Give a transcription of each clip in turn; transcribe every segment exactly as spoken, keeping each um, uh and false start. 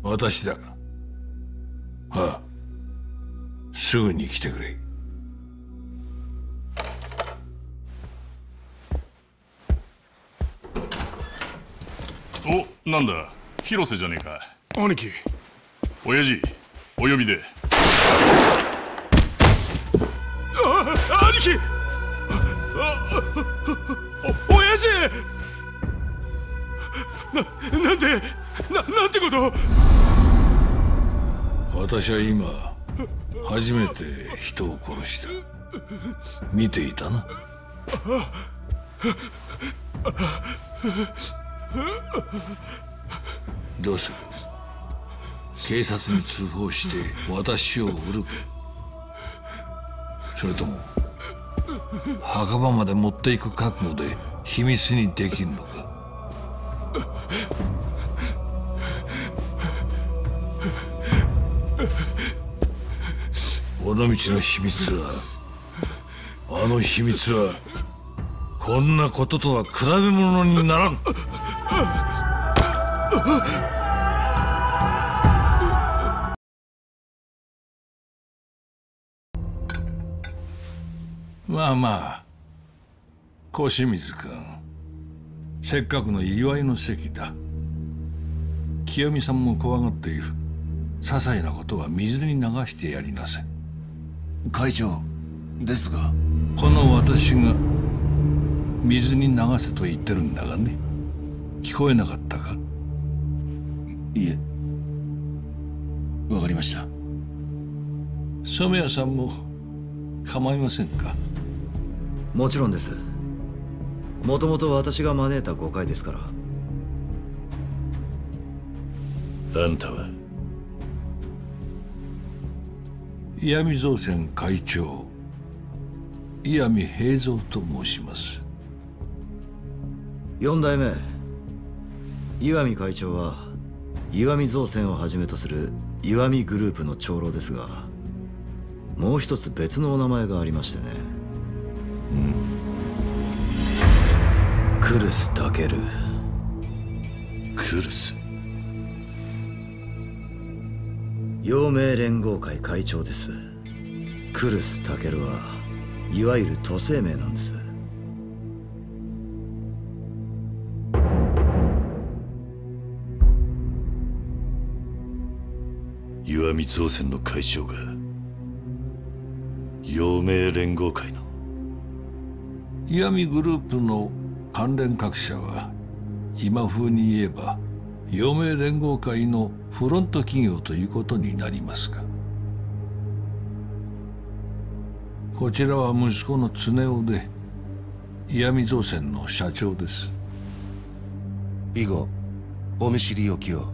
私だ。ああ、すぐに来てくれ。 お、なんだ広瀬じゃねえか。 兄貴。 親父お呼びで。 あ、兄貴。お、親父。な、なんでな、なんてこと。 私は今初めて人を殺した。見ていたな。どうする？警察に通報して私を売るか、それとも墓場まで持っていく覚悟で秘密にできるのか。尾道の秘密は、あの秘密はこんなこととは比べ物にならん。まあまあ、小清水君、せっかくの祝いの席だ。清美さんも怖がっている。些細なことは水に流してやりなさい。 会長ですが、 この私が水に流せと言ってるんだがね。聞こえなかったか？ いえ、わかりました。 染谷さんも構いませんか？ もちろんです。もともと私が招いた誤解ですから。 あんたは？ 石見造船会長石見平蔵と申します。 四代目石見会長は石見造船をはじめとする石見グループの長老ですが、もう一つ別のお名前がありましてね。 うん。 来栖武。 来栖。 陽明連合会会長です。来栖武はいわゆる都政名なんです。 石見造船の会長が陽明連合会の？ 石見グループの関連各社は今風に言えば陽明連合会のフロント企業ということになりますが、こちらは息子の常雄で石見造船の社長です。 以後お見知りおきを。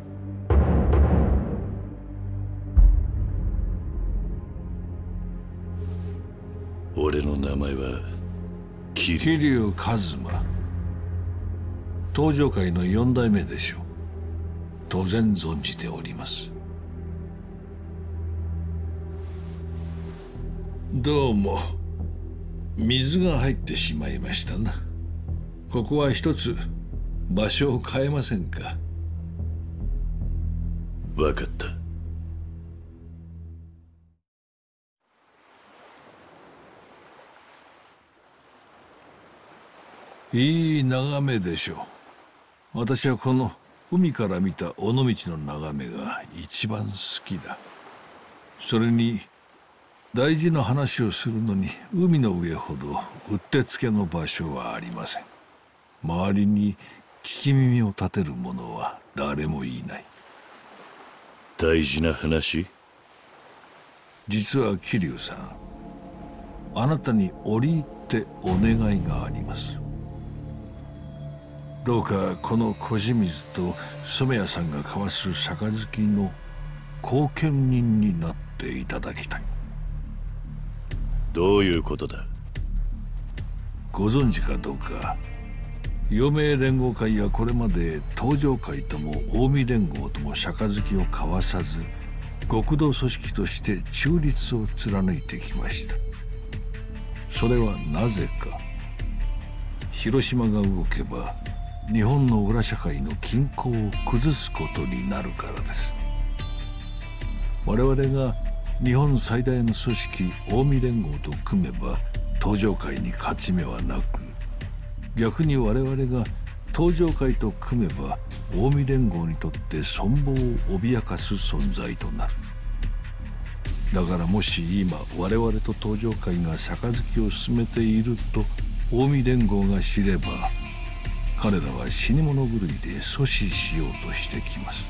俺の名前は桐生一馬。東上会の四代目でしょう。当然存じております。どうも水が入ってしまいましたな。ここは一つ場所を変えませんか？ 分かった。 いい眺めでしょう。私はこの海から見た尾道の眺めが一番好きだ。それに大事な話をするのに海の上ほどうってつけの場所はありません。周りに聞き耳を立てる者は誰もいない。 大事な話？ 実は桐生さん、あなたに折り入ってお願いがあります。どうかこの小清水と染谷さんが交わす杯の後見人になっていただきたい。 どういうことだ？ ご存知かどうか、陽明連合会はこれまで東上会とも近江連合とも杯を交わさず、極道組織として中立を貫いてきました。それはなぜか。広島が動けば日本の裏社会の均衡を崩すことになるからです。我々が日本最大の組織近江連合と組めば東上会に勝ち目はなく、逆に我々が東上会と組めば近江連合にとって存亡を脅かす存在となる。だからもし今我々と東上会が杯を進めていると近江連合が知れば、彼らは死に物狂いで阻止しようとしてきます。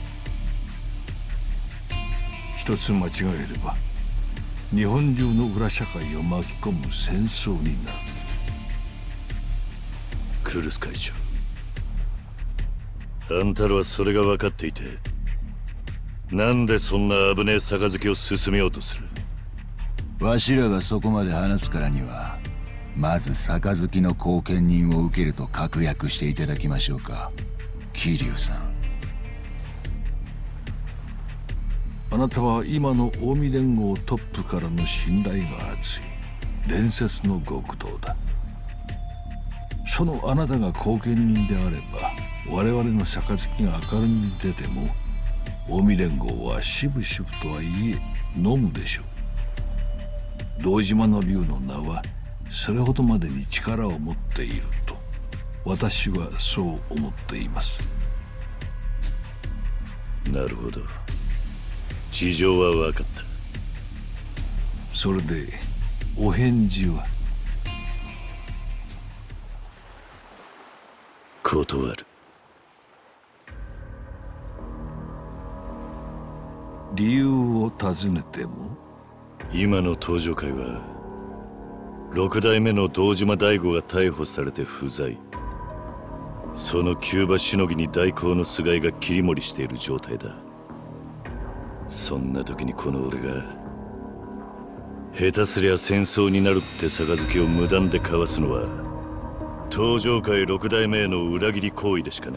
一つ間違えれば日本中の裏社会を巻き込む戦争になる。 クルス会長、あんたらはそれが分かっていて、なんでそんな危ねえ杯を進めようとする？ わしらがそこまで話すからには、まず杯の後見人を受けると確約していただきましょうか、桐生さん。 あなたは今の近江連合トップからの信頼が厚い伝説の極道だ。そのあなたが後見人であれば、我々の杯が明るみに出ても近江連合はしぶしぶとはいえ飲むでしょう。堂島の竜の名はそれほどまでに力を持っていると私はそう思っています。 なるほど、事情は分かった。 それでお返事は？ 断る。 理由を尋ねても？ 今の東上会は六代目の堂島大吾が逮捕されて不在。その急場しのぎに代行の菅井が切り盛りしている状態だ。そんな時にこの俺が下手すりゃ戦争になるって杯を無断で交わすのは東上会六代目への裏切り行為でしかない。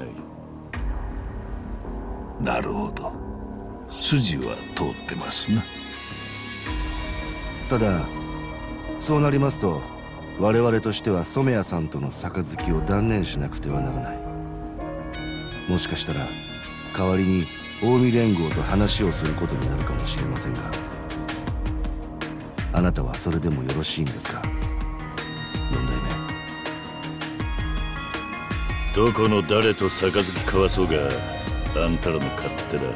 なるほど、筋は通ってますな。 ただそうなりますと我々としては染谷さんとの杯を断念しなくてはならない。もしかしたら代わりに近江連合と話をすることになるかもしれませんが、あなたはそれでもよろしいんですか、四代目。 どこの誰と杯交わそうがあんたらの勝手だ。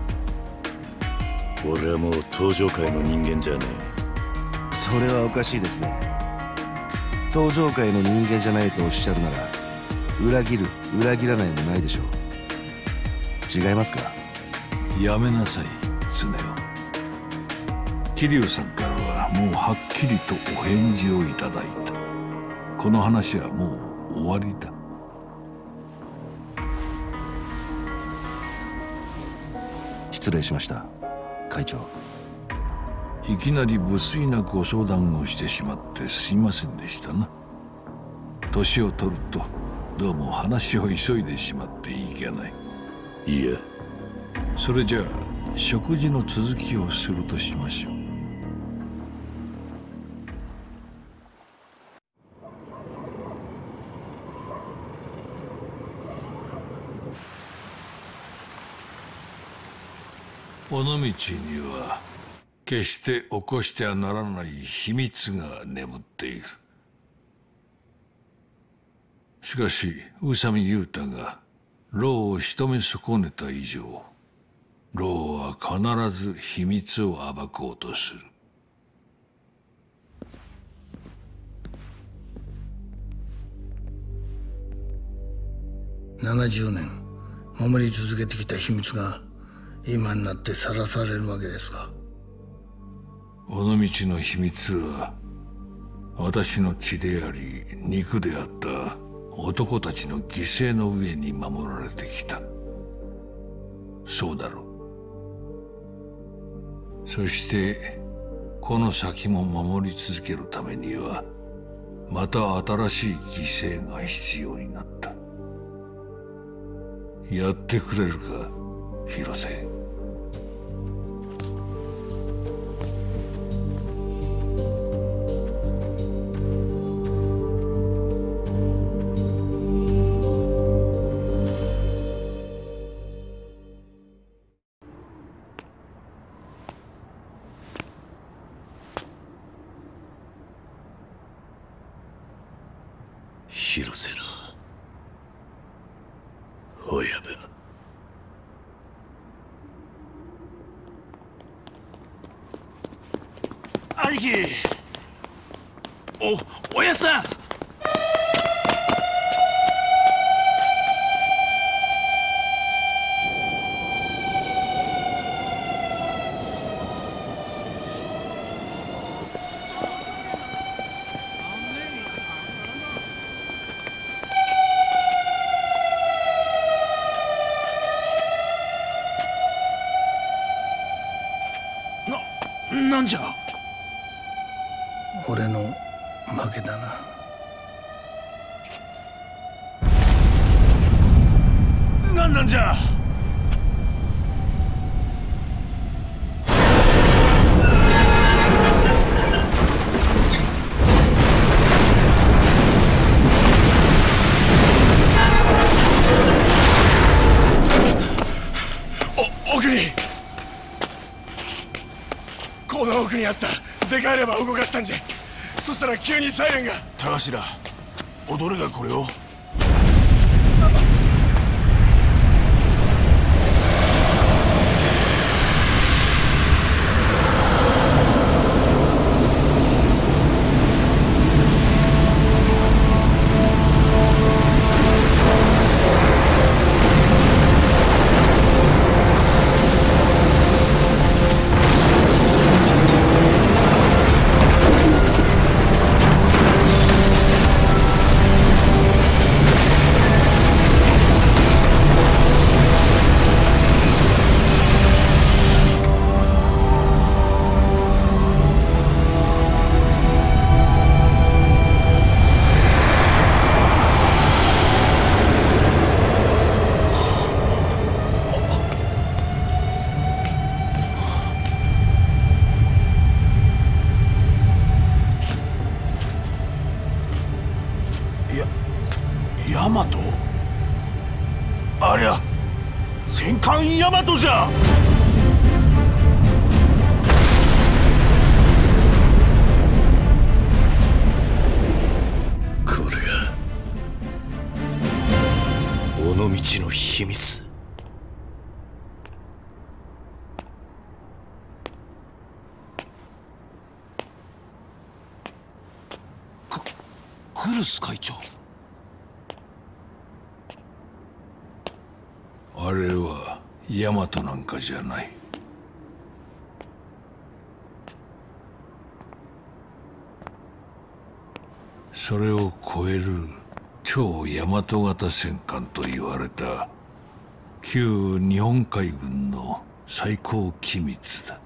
俺はもう東上会の人間じゃねえ。 それはおかしいですね。東上会の人間じゃないとおっしゃるなら、裏切る裏切らないもないでしょう。違いますか？ やめなさい、常雄。桐生さんからはもうはっきりとお返事をいただいた。この話はもう終わりだ。 失礼しました、会長。 いきなり無粋なご相談をしてしまってすいませんでしたな。年を取るとどうも話を急いでしまっていけない。 いや、 それじゃあ食事の続きをするとしましょう。尾道には決して起こしてはならない秘密が眠っている。しかし宇佐美雄太が老を仕留め損ねた以上、老は必ず秘密を暴こうとする。 ななじゅうねん守り続けてきた秘密が今になってさらされるわけですか？ 尾道の秘密は私の血であり肉であった男たちの犠牲の上に守られてきた。そうだろう。そしてこの先も守り続けるためにはまた新しい犠牲が必要になった。やってくれるか、広瀬。 広瀬の親分。 兄貴、おおやさん。な、なんじゃ。 俺の負けだな。 なんなんじゃ。お、奥に。この奥にあったでかいレバーを動かしたんじゃ。そしたら急にサイレンが。田頭、踊れがこれを。ヤマト？ありゃ戦艦ヤマトじゃ。これが尾道の秘密。ククルス会長。 あれはヤマトなんかじゃない。それを超える超大和型戦艦と言われた旧日本海軍の最高機密だ。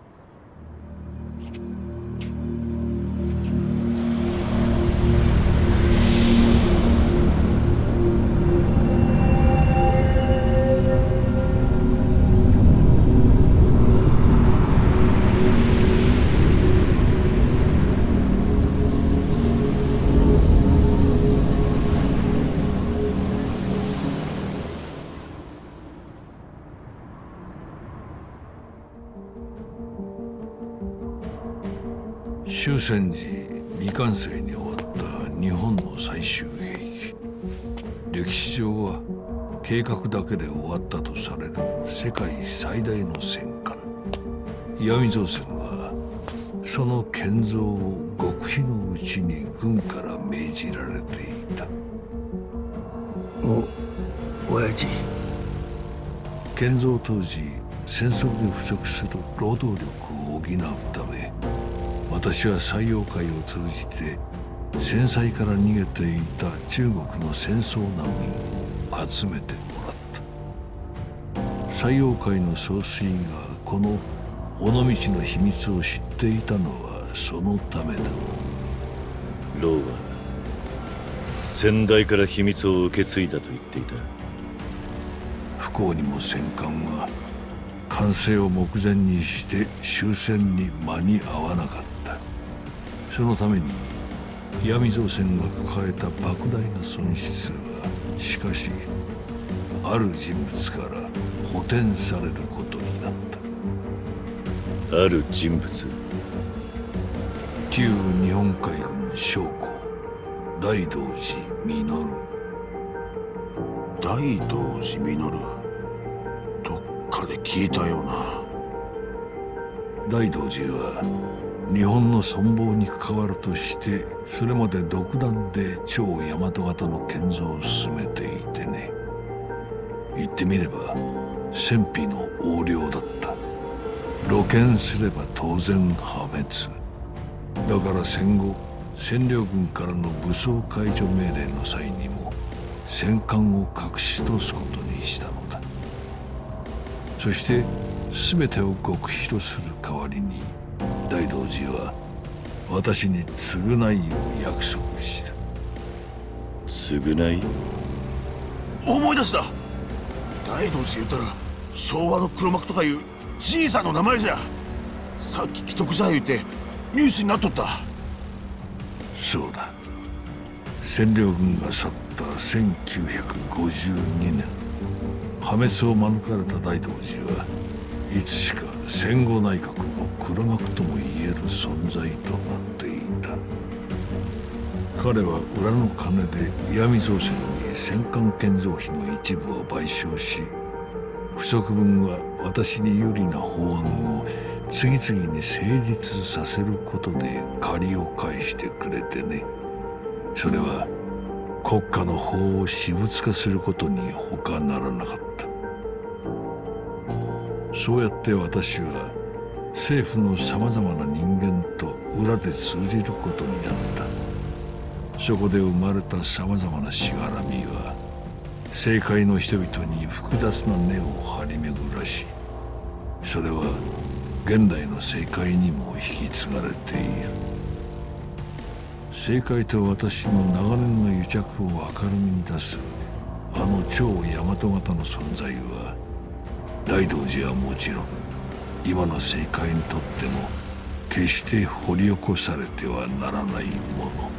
終戦時未完成に終わった日本の最終兵器。歴史上は計画だけで終わったとされる世界最大の戦艦石見造船はその建造を極秘のうちに軍から命じられていた。 お親父、 建造当時戦争で不足する労働力を補うため、私は山陽会を通じて戦災から逃げていた中国の戦争難民を集めてもらった。山陽会の総帥がこの尾道の秘密を知っていたのはそのためだ。 ローは先代から秘密を受け継いだと言っていた。 不幸にも戦艦は完成を目前にして終戦に間に合わなかった。そのために石見造船が抱えた莫大な損失はしかしある人物から補填されることになった。 ある人物？ 旧日本海軍将校大道寺実。 大道寺実、どっかで聞いたような。 大道寺は日本の存亡に関わるとしてそれまで独断で超大和型の建造を進めていてね。言ってみれば戦費の横領だった。露見すれば当然破滅。だから戦後占領軍からの武装解除命令の際にも戦艦を隠し通すことにしたのだ。そして全てを極秘とする代わりに大道寺は私に償いを約束した。 償い？ 思い出した。大道寺言ったら昭和の黒幕とかいうじいさんの名前じゃ。さっき既得じゃ言うてニュースになっとった。 そうだ。占領軍が去ったせんきゅうひゃくごじゅうにねん、破滅を免れた大道寺はいつしか戦後内閣の黒幕ともいえる存在となっていた。彼は裏の金で石見造船に戦艦建造費の一部を賠償し、不足分は私に有利な法案を次々に成立させることで借りを返してくれてね。それは国家の法を私物化することに他ならなかった。そうやって私は政府のさまざまな人間と裏で通じることになった。そこで生まれたさまざまなしがらみは政界の人々に複雑な根を張り巡らし、それは現代の政界にも引き継がれている。政界と私の長年の癒着を明るみに出すあの超大和型の存在は大道寺はもちろん今の政界にとっても決して掘り起こされてはならないもの。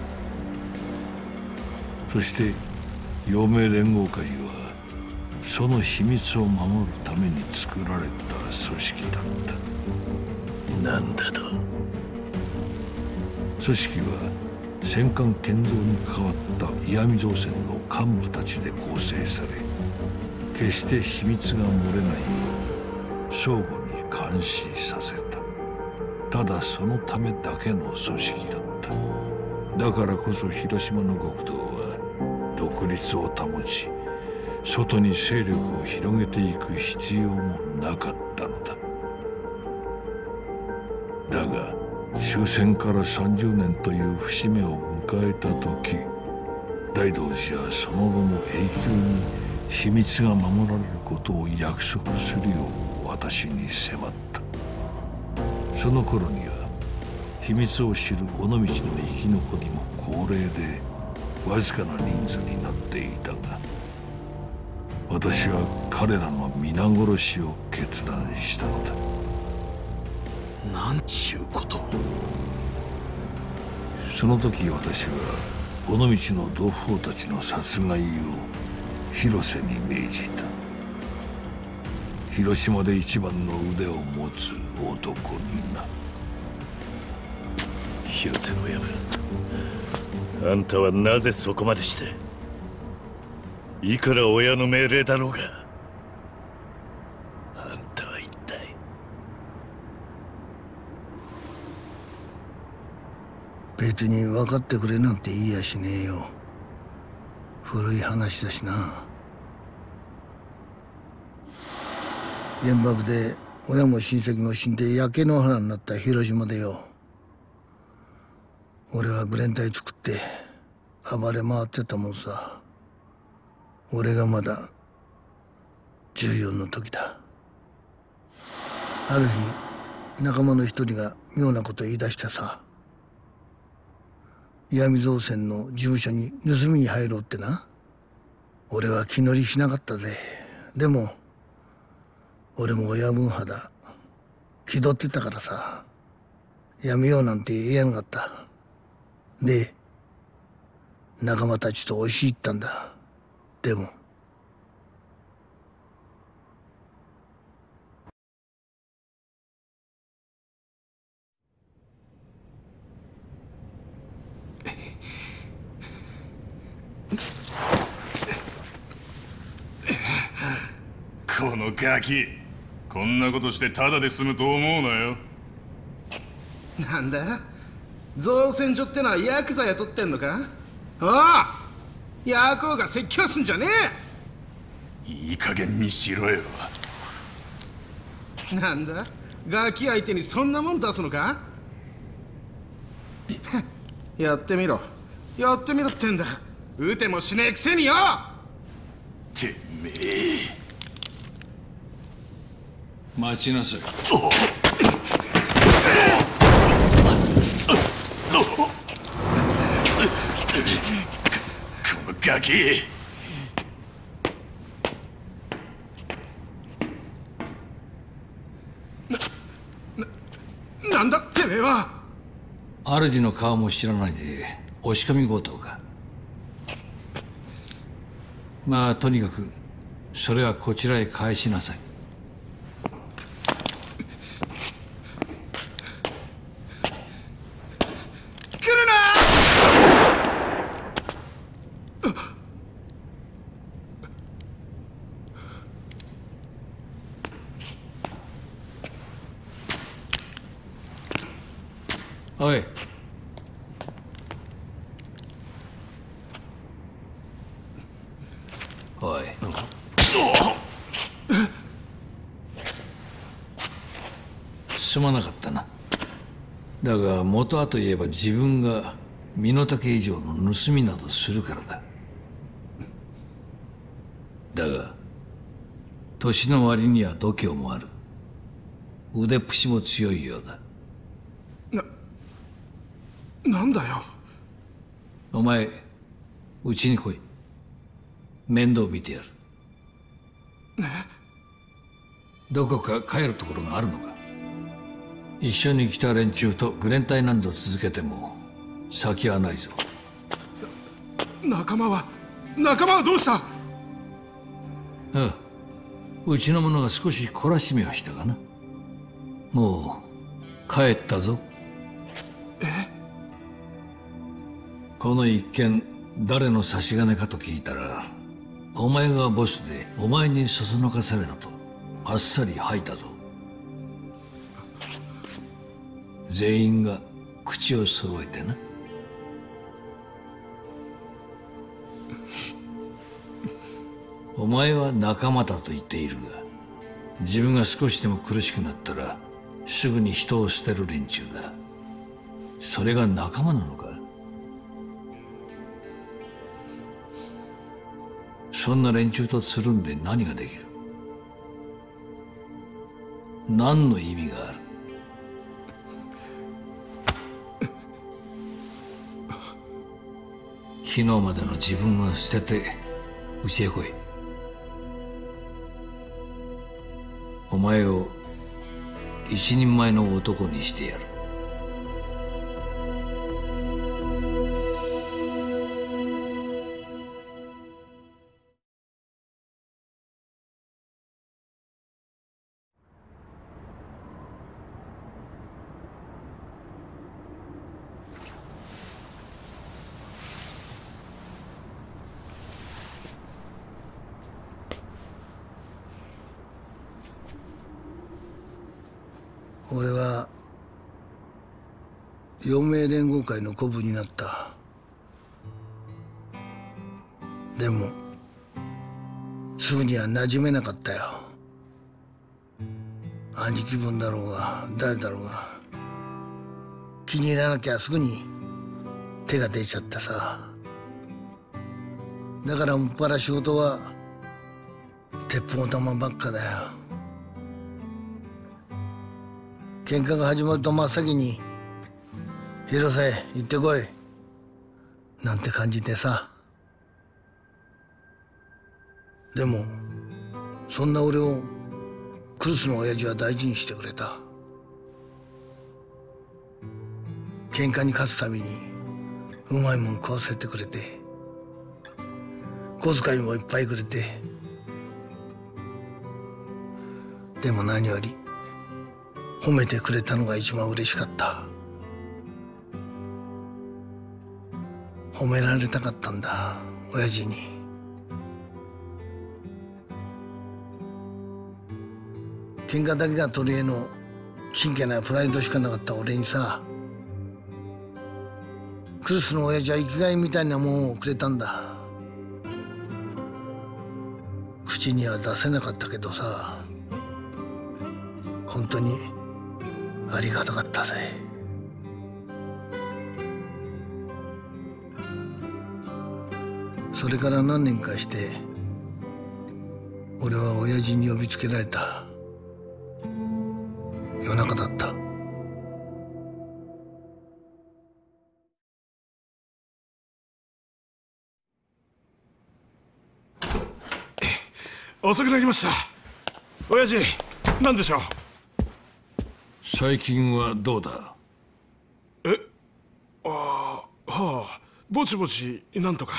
そして陽明連合会はその秘密を守るために作られた組織だった。 なんだと？ 組織は戦艦建造に関わった石見造船の幹部たちで構成され、決して秘密が漏れないように相互に監視させた。ただそのためだけの組織だった。だからこそ広島の極道は独立を保ち、外に勢力を広げていく必要もなかったのだ。だが終戦からさんじゅうねんという節目を迎えた時、大道寺はその後も永久に秘密が守られることを約束するよう私に迫った。その頃には秘密を知る尾道の生き残りも高齢でわずかな人数になっていたが、私は彼らの皆殺しを決断したのだ。 なんちゅうことを。 その時私は尾道の同胞たちの殺害を広瀬に命じた。広島で一番の腕を持つ男にな。 広瀬の親分、あんたはなぜそこまでして？いくら親の命令だろうが、あんたは一体。 別に分かってくれなんて言いやしねえよ。古い話だしな。原爆で親も親戚も死んで焼け野原になった広島でよ、俺はグレン隊作って暴れ回ってたもんさ。俺がまだじゅうよんの時だ。ある日仲間の一人が妙なこと言い出してさ、石見造船の事務所に盗みに入ろうってな。俺は気乗りしなかったぜ。でも俺も親分肌気取ってたからさ、やめようなんて言えやんかった。で仲間たちと押し入ったんだ。でもこのガキ、こんなことしてタダで済むと思うなよ。 なんだ、造船所ってのはヤクザ雇ってんのか？おう、ヤコウが説教すんじゃねえ。いい加減にしろよ。 なんだ、ガキ相手にそんなもん出すのか？やってみろ、やってみろってんだ。撃てもしねえくせによ。 てめえ、 待ちなさい。 このガキ。 な、な、なんだてめえは。 主の顔も知らないで押し込み強盗か。まあとにかくそれはこちらへ返しなさい。 来るな。おい、おい、すまなかったな。だが元はといえば自分が身の丈以上の盗みなどするからだ。だが年の割には度胸もある。腕っぷしも強いようだ。 な、なんだよ。 お前うちに来い。面倒見てやる。どこか帰るところがあるのか。一緒に来た連中とグレン隊何度続けても先はないぞ。 仲間は仲間はどうした？ ああ、うちの者が少し懲らしめはしたがな。もう帰ったぞ。 え？ この一件誰の差し金かと聞いたら、お前がボスでお前にそそのかされたとあっさり吐いたぞ。全員が口を揃えてな。お前は仲間だと言っているが、自分が少しでも苦しくなったらすぐに人を捨てる連中だ。それが仲間なのか？そんな連中とつるんで何ができる？何の意味がある？昨日までの自分を捨ててうちへ来い。お前を一人前の男にしてやる。 俺は陽明連合会の古部になった。でもすぐには馴染めなかったよ。兄貴分だろうが誰だろうが気に入らなきゃすぐに手が出ちゃってさ。だからもっぱら仕事は鉄砲玉ばっかだよ。喧嘩が始まると真っ先に「広瀬行ってこい」なんて感じでさ。でもそんな俺をクルスの親父は大事にしてくれた。喧嘩に勝つたびにうまいもん食わせてくれて、小遣いもいっぱいくれて。でも何より褒めてくれたのが一番嬉しかった。褒められたかったんだ親父に。 喧嘩だけが取り柄の真剣なプライドしかなかった俺にさ、クルスの親父は生きがいみたいなもんをくれたんだ。口には出せなかったけどさ、本当にありがたかったぜ。それから何年かして俺は親父に呼びつけられた。夜中だった。 遅くなりました。親父、何でしょう。 最近はどうだ。 え、ああ、はあ、ぼちぼちなんとか。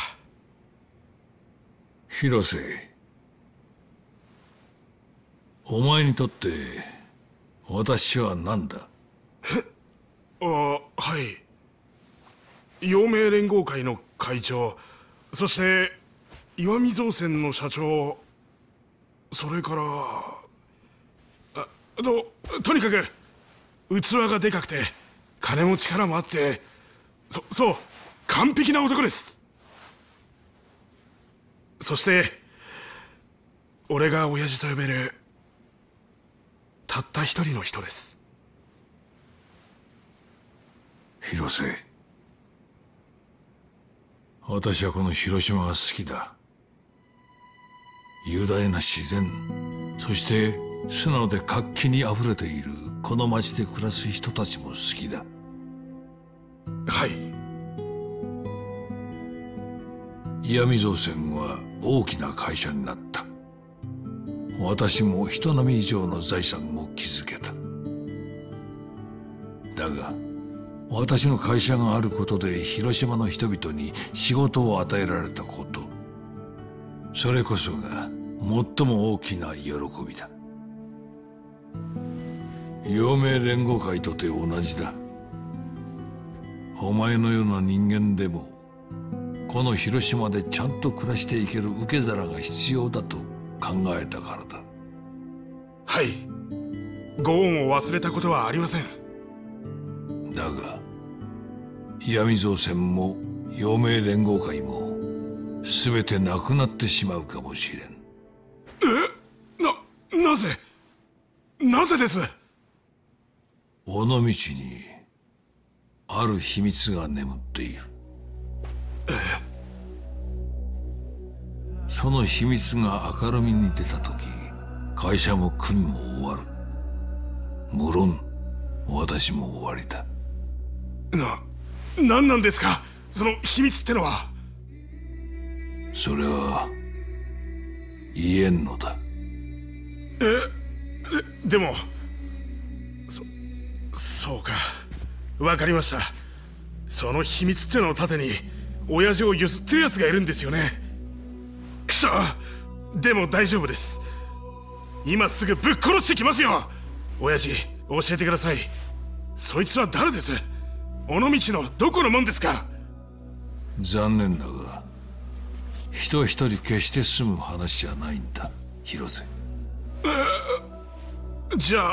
広瀬、お前にとって私は何だ。 え、ああ、はい。陽明連合会の会長、そして石見造船の社長、それからあととにかく器がでかくて金も力もあって、そそう完璧な男です。そして俺が親父と呼べるたった一人の人です。 広瀬、私はこの広島が好きだ。雄大な自然、そして素直で活気にあふれているこの町で暮らす人たちも好きだ。 はい。 石見造船は大きな会社になった。私も人並み以上の財産を築けた。だが私の会社があることで広島の人々に仕事を与えられたこと、それこそが最も大きな喜びだ。陽明連合会とて同じだ。お前のような人間でもこの広島でちゃんと暮らしていける受け皿が必要だと考えたからだ。 はい。ご恩を忘れたことはありません。 だが石見造船も陽明連合会も全てなくなってしまうかもしれん。 え、な、なぜなぜです。 尾道にある秘密が眠っている。 え、 その秘密が明るみに出た時、会社も組も終わる。無論私も終わりだ。 な、何なんですかその秘密ってのは。 それは言えんのだ。 え、でもそそうか、わかりました。その秘密ってのを盾に親父をゆすってるやつがいるんですよね。くそ、でも大丈夫です。今すぐぶっ殺してきますよ。親父、教えてください。そいつは誰です。尾道のどこのもんですか。 残念だが人一人決して済む話じゃないんだ、広瀬。 じゃあ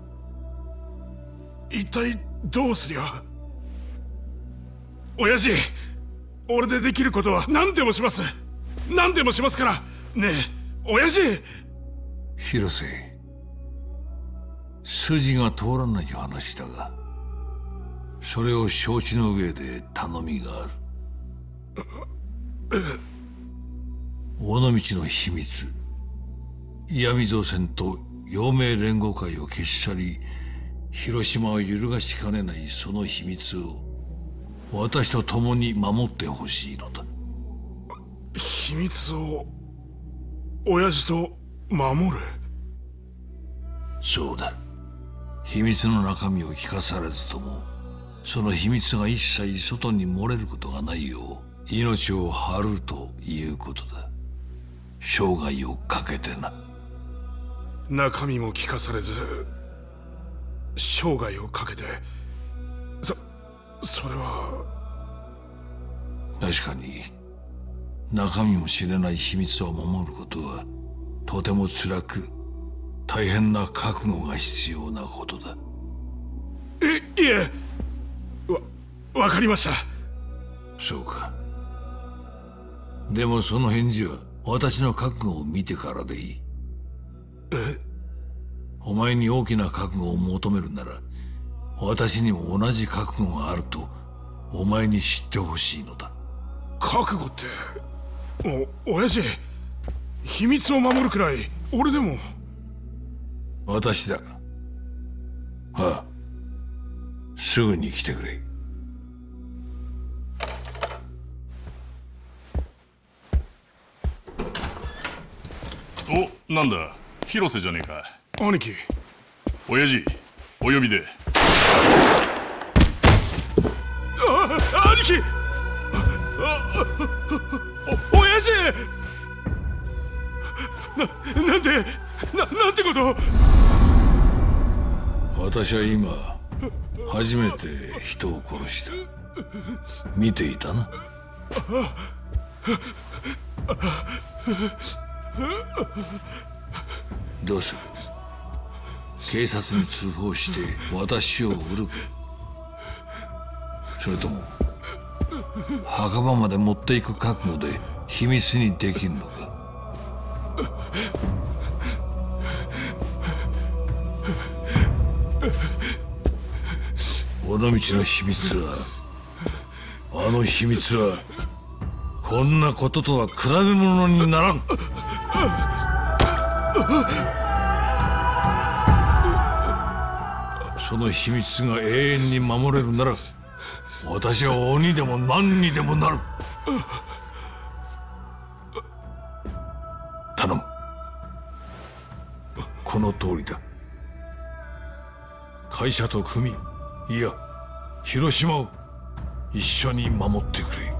一体どうすりゃ。親父、俺でできることは何でもします。何でもしますからねえ親父。 広瀬、筋が通らない話だがそれを承知の上で頼みがある。尾道の秘密、石見造船と陽明連合会を消し去り広島を揺るがしかねないその秘密を私と共に守ってほしいのだ。 秘密を親父と守る。 そうだ。秘密の中身を聞かされずともその秘密が一切外に漏れることがないよう命を張るということだ。生涯をかけてな。 中身も聞かされず生涯をかけて。そそれは確かに中身も知れない秘密を守ることはとても辛く大変な覚悟が必要なことだ。 え、いえ、わ、わかりました。 そうか。でもその返事は私の覚悟を見てからでいい。 え？ お前に大きな覚悟を求めるなら、私にも同じ覚悟があるとお前に知ってほしいのだ。 覚悟って、お、親父、秘密を守るくらい俺でも。 私だ。ああ、すぐに来てくれ。 お、なんだ、広瀬じゃねえか。 兄貴。 親父、お呼びで。 あ、兄貴。お、親父。な、なんで、な、なんてこと。 私は今初めて人を殺した。見ていたな。どうする？警察に通報して私を売るか、それとも墓場まで持っていく覚悟で秘密にできるのか。尾道の秘密は、あの秘密はこんなこととは比べ物にならん。その秘密が永遠に守れるなら、私は鬼でも何にでもなる。頼む。この通りだ。会社と組、いや広島を一緒に守ってくれ。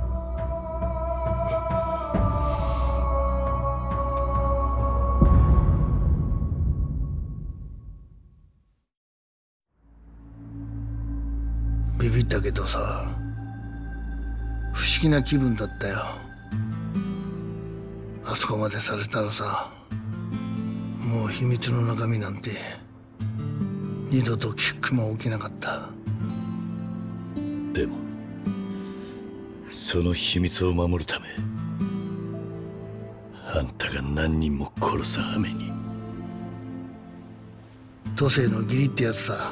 ビビったけどさ、不思議な気分だったよ。あそこまでされたらさ、もう秘密の中身なんて二度と聞くも起きなかった。 でもその秘密を守るため、あんたが何人も殺す羽目に。 都政の義理ってやつさ。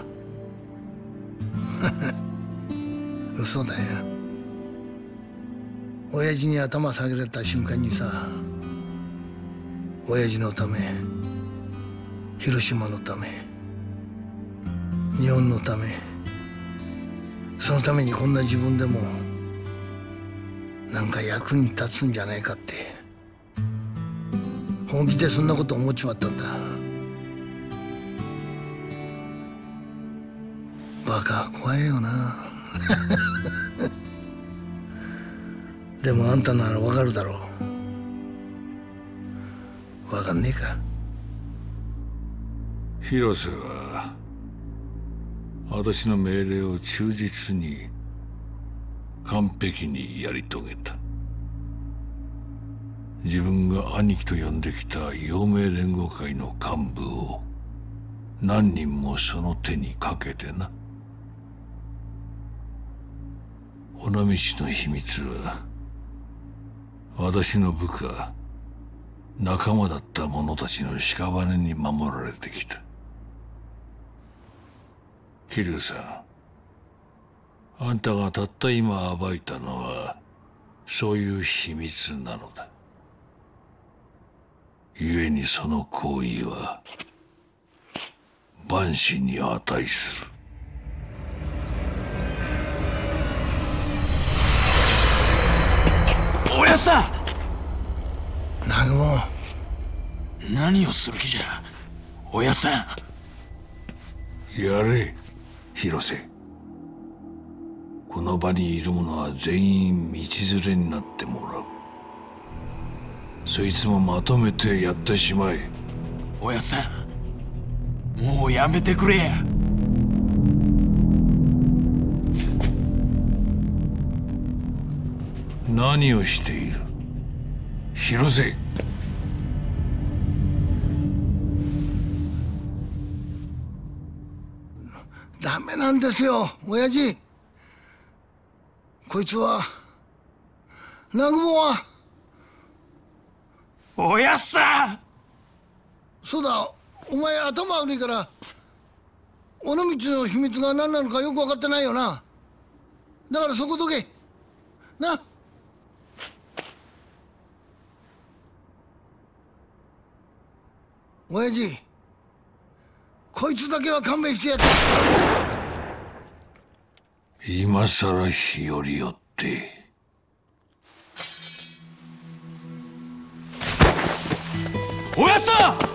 嘘だよ。親父に頭下げられた瞬間にさ、親父のため、広島のため、日本のため、そのためにこんな自分でもなんか役に立つんじゃないかって本気でそんなこと思っちまったんだ。バカ怖いよな。でもあんたならわかるだろう。わかんねえか。 広瀬は私の命令を忠実に完璧にやり遂げた。自分が兄貴と呼んできた陽明連合会の幹部を何人もその手にかけてな。尾道の秘密は私の部下、仲間だった者たちの屍に守られてきた。桐生さん、あんたがたった今暴いたのはそういう秘密なのだ。故にその行為は万死に値する。 おやさん、 南雲、 何をする気じゃ。おやさん、やれ広瀬。この場にいる者は全員道連れになってもらう。そいつもまとめてやってしまえ。 おやさん、もうやめてくれや。 何をしている広瀬。 ダメなんですよ親父。こいつは南雲はおやっさん。 そうだ、お前頭悪いから尾道の秘密が何なのかよく分かってないよな。だからそこどけな。親父、こいつだけは勘弁してやって。 今さら日和よっておやっさん。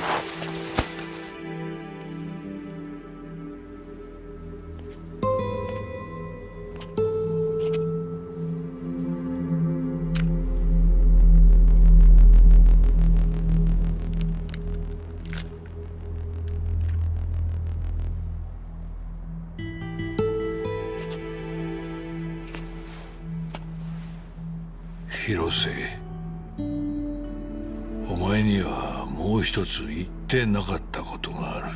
広瀬、お前にはもう一つ言ってなかったことがある。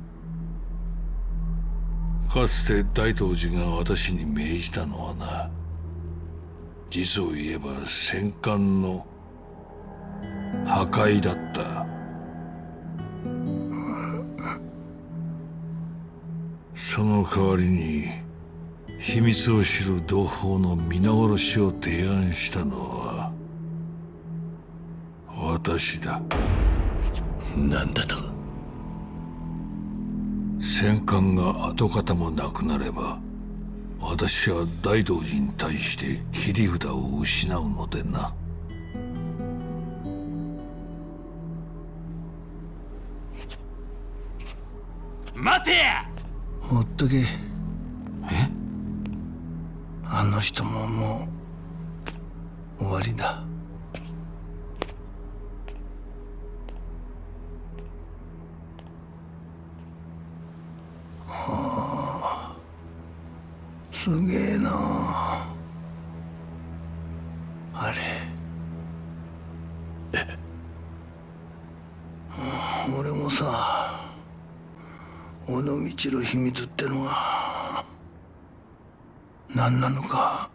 かつて大東寺が私に命じたのはな、実を言えば戦艦の破壊だった。その代わりに秘密を知る同胞の皆殺しを提案したのは私だ。 何だと？ 戦艦が跡形もなくなれば私は大道寺に対して切り札を失うのでな。 待てや。 ほっとけ。え？あの人ももう終わりだ。はあ、すげえなあれ。俺もさ、尾道の秘密ってのは何なのか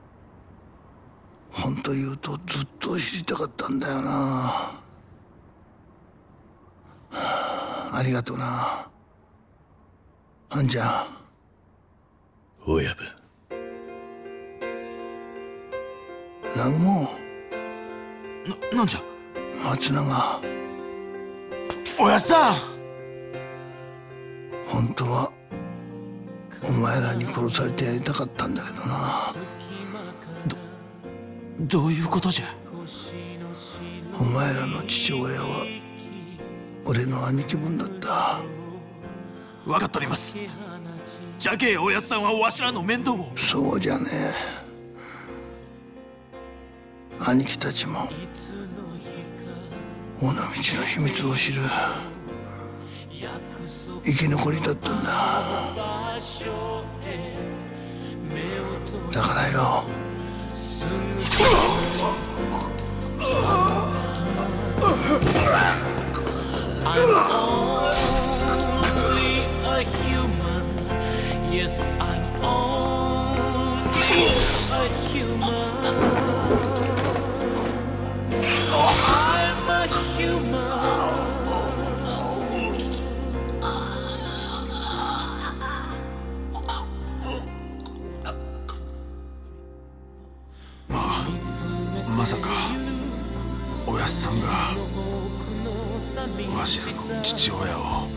本当言うとずっと知りたかったんだよな。ありがとなあんちゃん。 親分。 南雲。 な、なんじゃ。 松永。 おやっさん。 本当はお前らに殺されてやりたかったんだけどな。 ど、どういうことじゃ。 お前らの父親は俺の兄貴分だった。 分かっとります。じゃけえおやっさんはわしらの面倒を。 そうじゃねえ。兄貴たちも尾道の秘密を知る生き残りだったんだ。だからよ、 まさかおやっさんがわしらの父親を。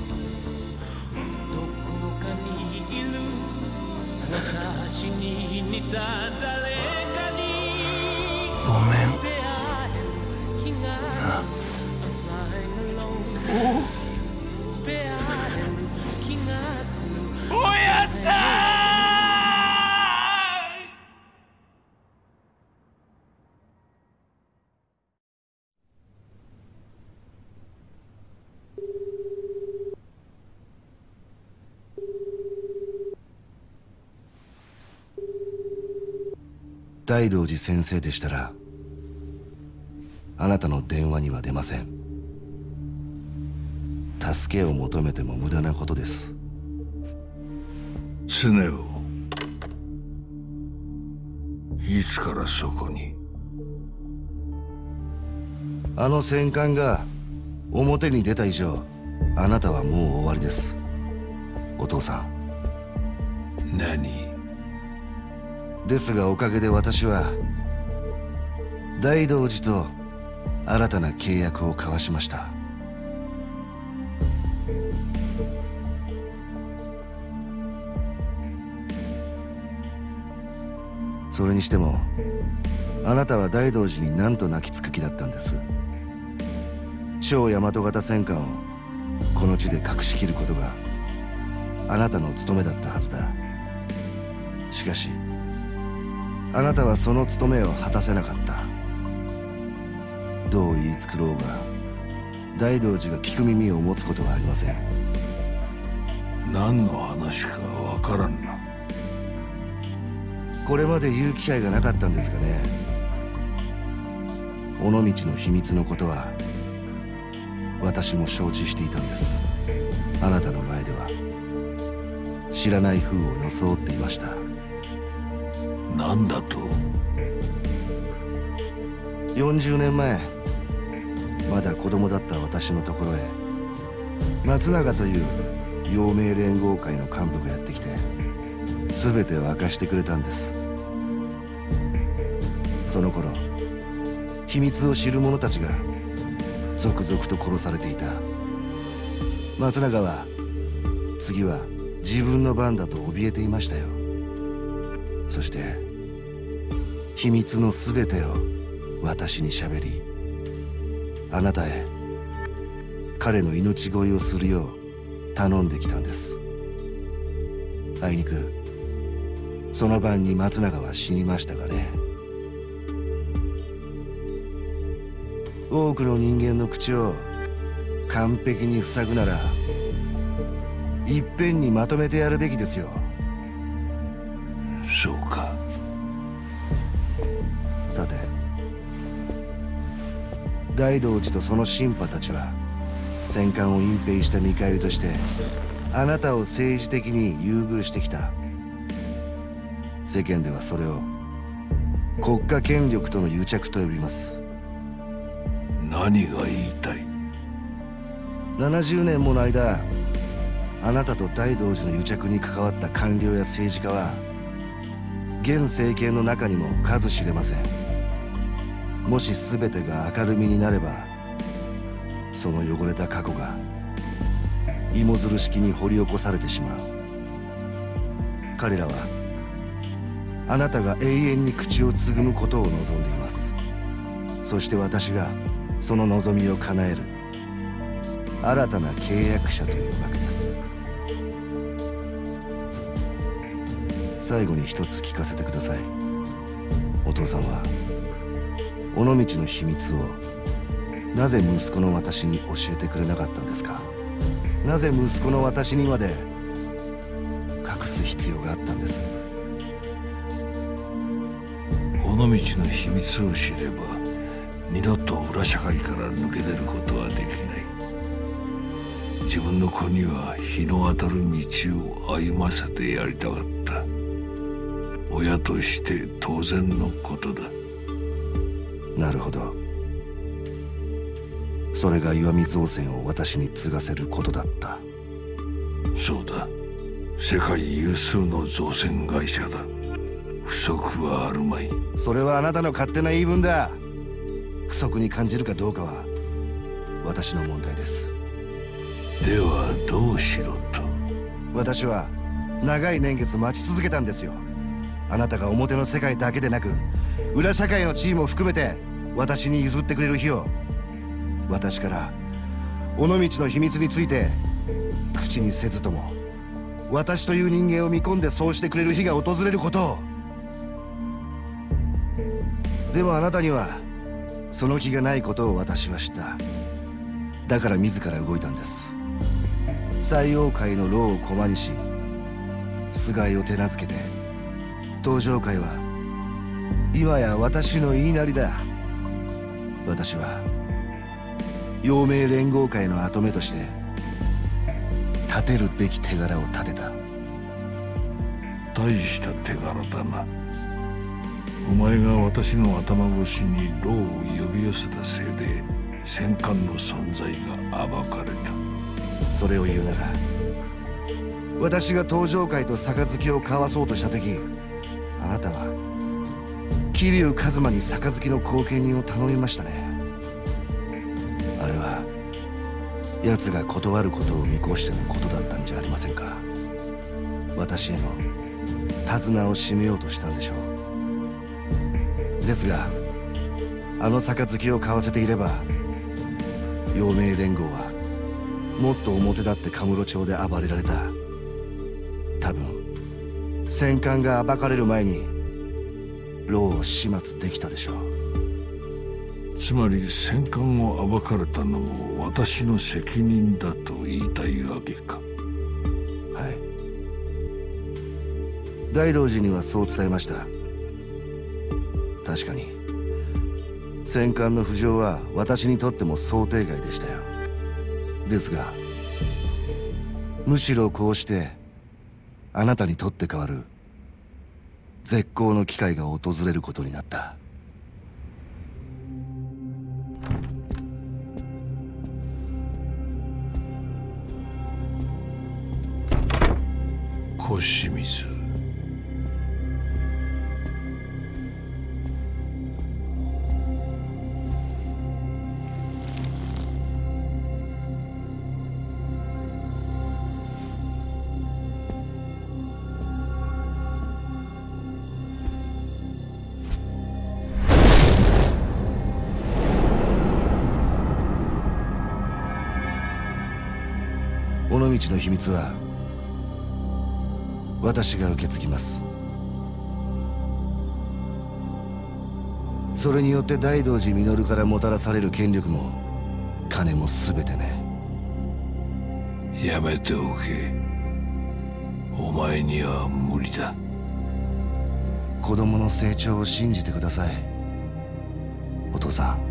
ごめんな。 おおやっさん。 大道寺先生でしたらあなたの電話には出ません。助けを求めても無駄なことです。 スネ夫、いつからそこに？ あの戦艦が表に出た以上、あなたはもう終わりです、お父さん。 何？ ですがおかげで私は大道寺と新たな契約を交わしました。それにしてもあなたは大道寺に何と泣きつく気だったんです。超大和型戦艦をこの地で隠しきることがあなたの務めだったはずだ。しかしあなたはその務めを果たせなかった。どう言い繕おうが大道寺が聞く耳を持つことはありません。 何の話かわからんな。 これまで言う機会がなかったんですがね。尾道の秘密のことは私も承知していたんです。あなたの前では知らない風を装っていました。 何だと？ よんじゅうねんまえ、まだ子供だった私のところへ松永という陽明連合会の幹部がやってきて全てを明かしてくれたんです。その頃秘密を知る者たちが続々と殺されていた。松永は次は自分の番だと怯えていましたよ。そして秘密の全てを私に喋り、あなたへ彼の命乞いをするよう頼んできたんです。あいにくその晩に松永は死にましたがね。多くの人間の口を完璧に塞ぐならいっぺんにまとめてやるべきですよ。 そうか。 さて大道寺とその神派たちは戦艦を隠蔽した見返りとしてあなたを政治的に優遇してきた。世間ではそれを国家権力との癒着と呼びます。 何が言いたい？ ななじゅうねんもの間あなたと大道寺の癒着に関わった官僚や政治家は現政権の中にも数知れません。もし全てが明るみになればその汚れた過去が芋づる式に掘り起こされてしまう。彼らはあなたが永遠に口をつぐむことを望んでいます。そして私がその望みを叶える新たな契約者というわけです。最後に一つ聞かせてください。お父さんは尾道の秘密をなぜ息子の私に教えてくれなかったんですか？なぜ息子の私にまで隠す必要があったんです？ 尾道の秘密を知れば二度と裏社会から抜け出ることはできない。自分の子には日の当たる道を歩ませてやりたかった。親として当然のことだ。 なるほど。それが石見造船を私に継がせることだった。 そうだ。世界有数の造船会社だ。不足はあるまい。 それはあなたの勝手な言い分だ。不足に感じるかどうかは私の問題です。 ではどうしろと？ 私は長い年月待ち続けたんですよ。あなたが表の世界だけでなく裏社会の地位も含めて私に譲ってくれる日を、私から尾道の秘密について口にせずとも私という人間を見込んでそうしてくれる日が訪れることを。でもあなたにはその気がないことを私は知った。だから自ら動いたんです。西洋界の労を駒にし菅井を手なずけて、東上界は今や私の言いなりだ。私は陽明連合会の跡目として立てるべき手柄を立てた。 大した手柄だな。お前が私の頭越しに牢を呼び寄せたせいで戦艦の存在が暴かれた。 それを言うなら、私が登場会と杯を交わそうとした時、あなたは桐生一馬に杯の後見人を頼みましたね。あれは奴が断ることを見越してのことだったんじゃありませんか。私への手綱を締めようとしたんでしょう。ですが、あの杯を交わせていれば陽明連合はもっと表立ってカムロ町で暴れられた。多分戦艦が暴かれる前に牢を始末できたでしょう。 つまり戦艦を暴かれたのも私の責任だと言いたいわけか。 はい、大道寺にはそう伝えました。確かに戦艦の浮上は私にとっても想定外でしたよ。ですがむしろこうしてあなたにとって代わる絶好の機会が訪れることになった。 小清水、 尾道の秘密は私が受け継ぎます。それによって大道寺実からもたらされる権力も金も全てね。 やめておけ。お前には無理だ。 子供の成長を信じてください、お父さん。